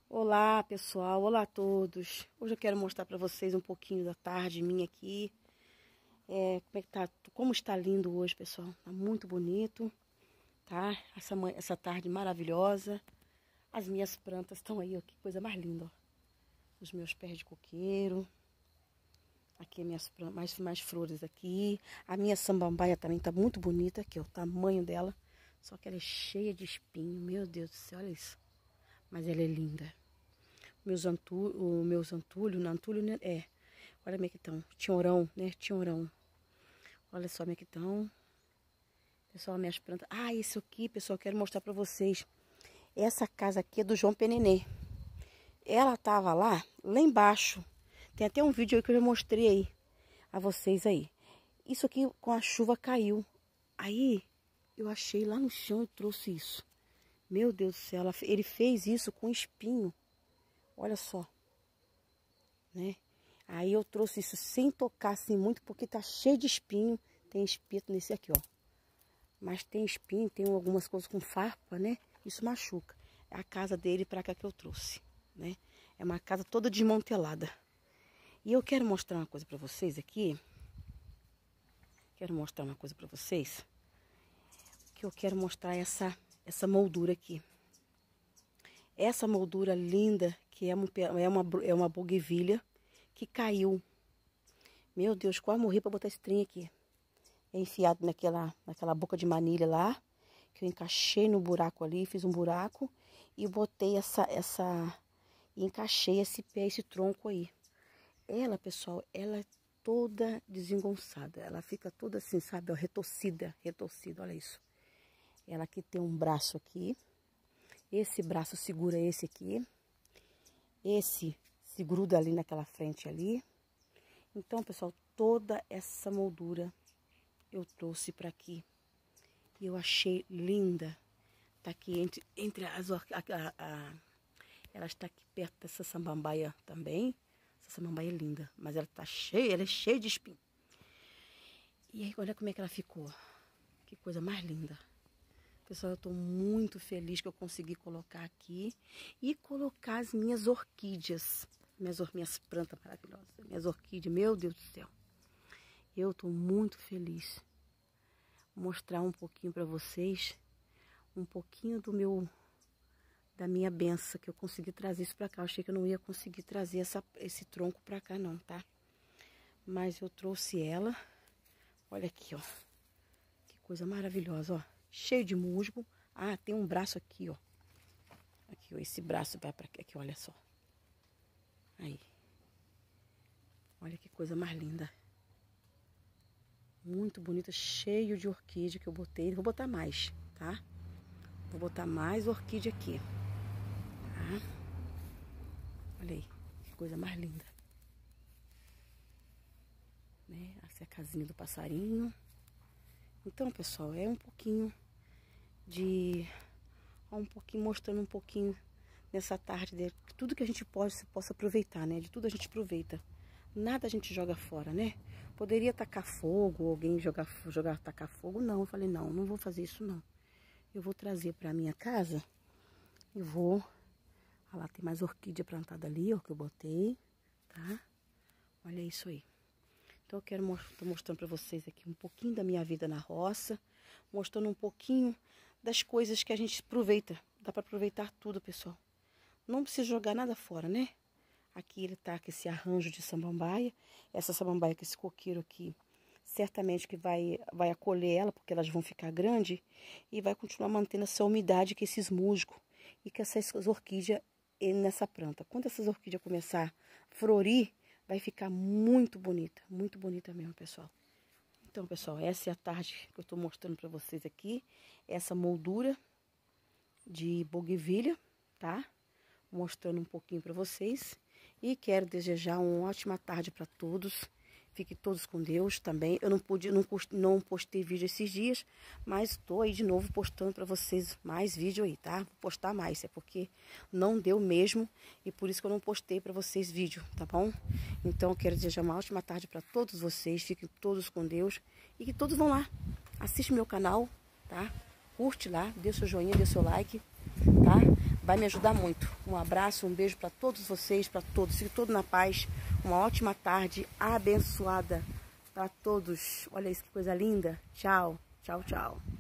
Olá pessoal, olá a todos. Hoje eu quero mostrar para vocês um pouquinho da tarde minha aqui. Como está lindo hoje, pessoal. Tá muito bonito, tá? Essa tarde maravilhosa. As minhas plantas estão aí, ó, que coisa mais linda, ó. Os meus pés de coqueiro. Aqui mais flores aqui. A minha samambaia também tá muito bonita aqui, ó, o tamanho dela. Só que ela é cheia de espinho, meu Deus do céu, olha isso. Mas ela é linda. O meu antúlio, né? Olha como é que estão. Tinhorão, né? Tinhorão. Olha só como é que estão. Pessoal, minhas plantas. Ah, isso aqui, pessoal, eu quero mostrar pra vocês. Essa casa aqui é do João Penenê. Ela tava lá embaixo. Tem até um vídeo aí que eu já mostrei aí a vocês aí. Isso aqui com a chuva caiu. Aí eu achei lá no chão e trouxe isso. Meu Deus do céu, ele fez isso com espinho. Olha só, né? Aí eu trouxe isso sem tocar assim muito, porque tá cheio de espinho. Tem espito nesse aqui, ó. Mas tem espinho, tem algumas coisas com farpa, né? Isso machuca. É a casa dele pra cá que eu trouxe, né? É uma casa toda desmantelada. E eu quero mostrar uma coisa pra vocês aqui. Quero mostrar uma coisa pra vocês. Que eu quero mostrar essa moldura aqui. Essa moldura linda, que é uma bougainvillia que caiu. Meu Deus, quase morri para botar esse trem aqui. É enfiado naquela boca de manilha lá, que eu encaixei no buraco ali, fiz um buraco e botei e encaixei esse tronco aí. Ela, pessoal, ela é toda desengonçada. Ela fica toda assim, sabe, ó, retorcida, olha isso. Ela aqui tem um braço aqui. Esse braço segura esse aqui. Esse se gruda ali naquela frente ali. Então, pessoal, toda essa moldura eu trouxe para aqui. E eu achei linda. Tá aqui entre as... ela está aqui perto dessa samambaia também. Essa samambaia é linda, mas ela tá cheia, ela é cheia de espinho. E aí, olha como é que ela ficou. Que coisa mais linda. Pessoal, eu estou muito feliz que eu consegui colocar aqui e colocar as minhas orquídeas, minhas plantas maravilhosas, minhas orquídeas, meu Deus do céu. Eu estou muito feliz. Vou mostrar um pouquinho para vocês, um pouquinho da minha benção, que eu consegui trazer isso para cá. Eu achei que eu não ia conseguir trazer esse tronco para cá não, tá? Mas eu trouxe ela. Olha aqui, ó. Que coisa maravilhosa, ó. Cheio de musgo. Ah, tem um braço aqui, ó. Aqui, ó. Esse braço vai pra aqui, olha só. Aí. Olha que coisa mais linda. Muito bonita, cheio de orquídea que eu botei. Vou botar mais, tá? Vou botar mais orquídea aqui. Tá? Olha aí, que coisa mais linda. Né? Essa é a casinha do passarinho. Então, pessoal, é um pouquinho mostrando um pouquinho nessa tarde dele. Tudo que a gente possa aproveitar, né? De tudo a gente aproveita. Nada a gente joga fora, né? Poderia tacar fogo, alguém tacar fogo. Não, eu falei, não vou fazer isso não. Eu vou trazer pra minha casa e vou... Olha lá, tem mais orquídea plantada ali, ó, que eu botei, tá? Olha isso aí. Então eu tô mostrando para vocês aqui um pouquinho da minha vida na roça, mostrando um pouquinho das coisas que a gente aproveita. Dá para aproveitar tudo, pessoal. Não precisa jogar nada fora, né? Aqui ele tá com esse arranjo de samambaia. Essa samambaia com esse coqueiro aqui, certamente que vai acolher ela, porque elas vão ficar grandes e vai continuar mantendo essa umidade com esses musgos e com essas orquídeas nessa planta. Quando essas orquídeas começar a florir, vai ficar muito bonita mesmo, pessoal. Então, pessoal, essa é a tarde que eu tô mostrando para vocês aqui. Essa moldura de bougainvillia, tá? Mostrando um pouquinho para vocês. E quero desejar uma ótima tarde para todos. Fiquem todos com Deus também. Eu não postei vídeo esses dias, mas estou aí de novo postando para vocês mais vídeo aí, tá? Vou postar mais, é porque não deu mesmo e por isso que eu não postei para vocês vídeo, tá bom? Então eu quero desejar uma ótima tarde para todos vocês. Fiquem todos com Deus e que todos vão lá. Assiste meu canal, tá? Curte lá, dê seu joinha, dê seu like, tá? vai me ajudar muito. Um abraço, um beijo para todos vocês, para todos. Fique todo na paz. Uma ótima tarde abençoada para todos. Olha isso, que coisa linda. Tchau, tchau, tchau.